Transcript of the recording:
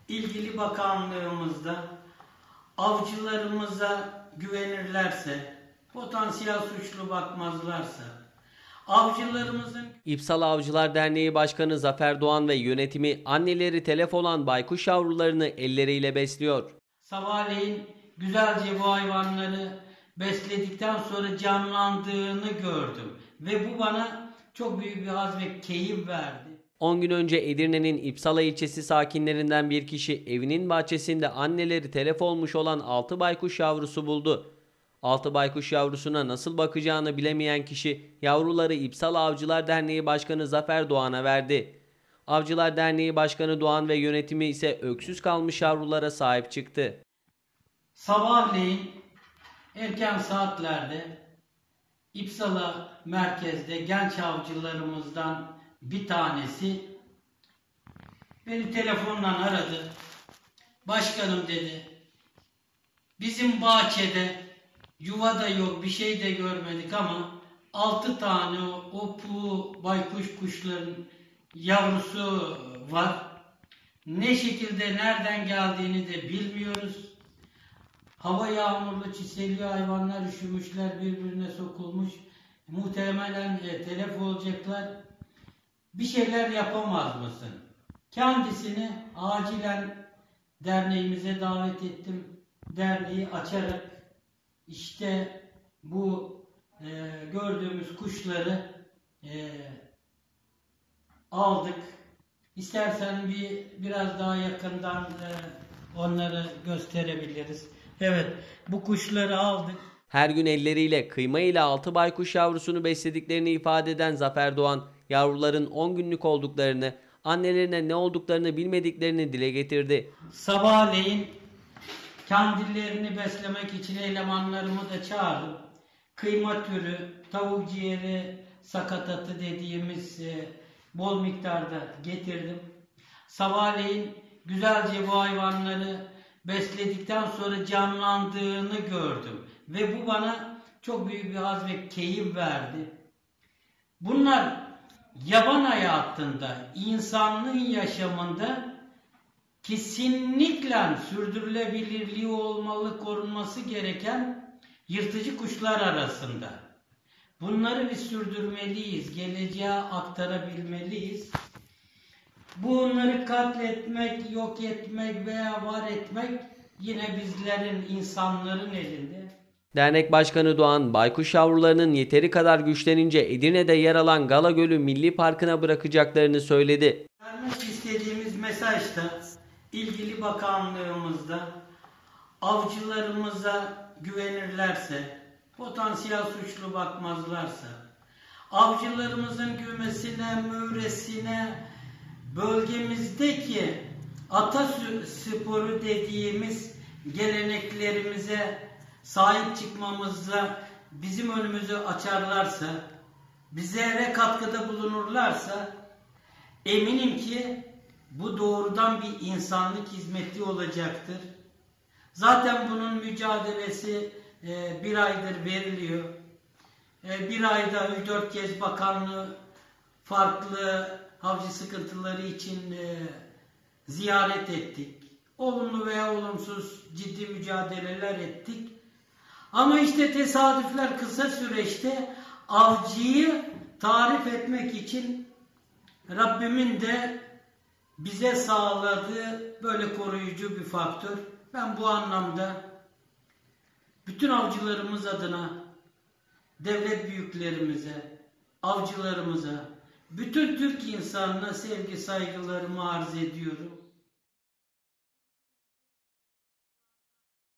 ilgili bakanlığımızda avcılarımıza güvenirlerse, potansiyel suçlu bakmazlarsa, avcılarımızın... İpsala Avcılar Derneği Başkanı Zafer Doğan ve yönetimi anneleri telef olan baykuş yavrularını elleriyle besliyor. Sabahleyin güzelce bu hayvanları besledikten sonra canlandığını gördüm ve bu bana çok büyük bir haz ve keyif verdi. 10 gün önce Edirne'nin İpsala ilçesi sakinlerinden bir kişi evinin bahçesinde anneleri telef olmuş olan 6 baykuş yavrusu buldu. 6 baykuş yavrusuna nasıl bakacağını bilemeyen kişi yavruları İpsala Avcılar Derneği Başkanı Zafer Doğan'a verdi. Avcılar Derneği Başkanı Doğan ve yönetimi ise öksüz kalmış yavrulara sahip çıktı. Sabahleyin erken saatlerde İpsala merkezde genç avcılarımızdan bir tanesi beni telefonla aradı. Başkanım dedi, bizim bahçede yuva da yok, bir şey de görmedik ama 6 tane o baykuş kuşların yavrusu var. Ne şekilde nereden geldiğini de bilmiyoruz. Hava yağmurlu, çiseli, hayvanlar üşümüşler, birbirine sokulmuş. Muhtemelen telef olacaklar. Bir şeyler yapamaz mısın? Kendisini acilen derneğimize davet ettim. Derneği açarak işte bu gördüğümüz kuşları aldık. İstersen biraz daha yakından onları gösterebiliriz. Evet, bu kuşları aldık. Her gün elleriyle kıyma ile 6 baykuş yavrusunu beslediklerini ifade eden Zafer Doğan, yavruların 10 günlük olduklarını, annelerine ne olduklarını bilmediklerini dile getirdi. Sabahleyin kendilerini beslemek için elemanlarımı da çağırdım. Kıyma türü, tavuk ciğeri, sakatatı dediğimiz bol miktarda getirdim. Sabahleyin güzelce bu hayvanları besledikten sonra canlandığını gördüm. Ve bu bana çok büyük bir haz ve keyif verdi. Bunlar yaban hayatında, insanlığın yaşamında kesinlikle sürdürülebilirliği olmalı, korunması gereken yırtıcı kuşlar arasında. Bunları biz sürdürmeliyiz, geleceğe aktarabilmeliyiz. Bunları katletmek, yok etmek veya var etmek yine bizlerin, insanların elinde. Dernek Başkanı Doğan, baykuş yavrularının yeteri kadar güçlenince Edirne'de yer alan Galagölü Milli Parkı'na bırakacaklarını söyledi. Vermek istediğimiz mesajda ilgili bakanlığımızda avcılarımıza güvenirlerse, potansiyel suçlu bakmazlarsa, avcılarımızın kümesine, müresine, bölgemizdeki atasporu dediğimiz geleneklerimize sahip çıkmamızla bizim önümüzü açarlarsa, bize katkıda bulunurlarsa eminim ki bu doğrudan bir insanlık hizmeti olacaktır. Zaten bunun mücadelesi bir aydır veriliyor. Bir ayda 3-4 kez bakanlığı farklı avcı sıkıntıları için ziyaret ettik. Olumlu veya olumsuz ciddi mücadeleler ettik. Ama işte tesadüfler kısa süreçte avcıyı tarif etmek için Rabbimin de bize sağladığı böyle koruyucu bir faktör. Ben bu anlamda bütün avcılarımız adına devlet büyüklerimize, avcılarımıza, bütün Türk insanına sevgi saygılarımı arz ediyorum.